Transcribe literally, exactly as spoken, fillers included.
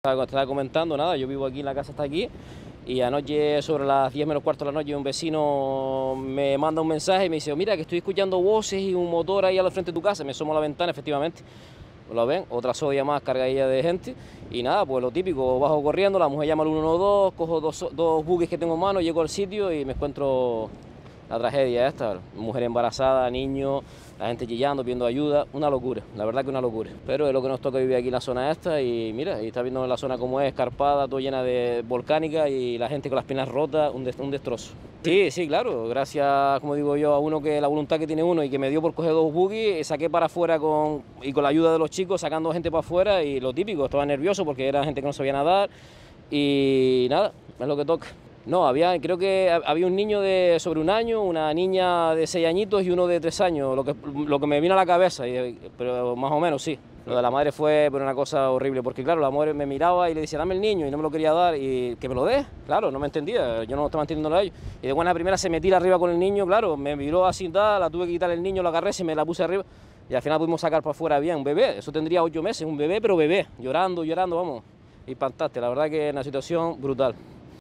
Estaba comentando, nada, yo vivo aquí, la casa está aquí, y anoche sobre las diez menos cuarto de la noche un vecino me manda un mensaje y me dice, mira que estoy escuchando voces y un motor ahí al frente de tu casa. Me asomo a la ventana, efectivamente, lo ven, otra sodia más cargadilla de gente, y nada, pues lo típico, bajo corriendo, la mujer llama al uno uno dos, cojo dos, dos buques que tengo en mano, llego al sitio y me encuentro la tragedia esta, mujer embarazada, niños, la gente chillando, pidiendo ayuda, una locura, la verdad que una locura. Pero es lo que nos toca vivir aquí en la zona esta y mira, y está viendo la zona como es, escarpada, todo llena de volcánica y la gente con las piernas rotas, un, un destrozo. Sí, sí, claro, gracias, como digo yo, a uno que la voluntad que tiene uno y que me dio por coger dos buggies, saqué para afuera con, y con la ayuda de los chicos, sacando gente para afuera y lo típico, estaba nervioso porque era gente que no sabía nadar y nada, es lo que toca. No, había, creo que había un niño de sobre un año, una niña de seis añitos y uno de tres años, lo que, lo que me vino a la cabeza, y, pero más o menos sí. Lo de la madre fue pero una cosa horrible, porque claro, la madre me miraba y le decía, dame el niño, y no me lo quería dar, y que me lo dé, claro, no me entendía, yo no estaba entendiendo a ellos. Y de buena primera se me tira arriba con el niño, claro, me miró así, tal, la tuve que quitar el niño, lo agarré, se me la puse arriba, y al final pudimos sacar para afuera bien, un bebé, eso tendría ocho meses, un bebé, pero bebé, llorando, llorando, vamos, impactante, la verdad que es una situación brutal.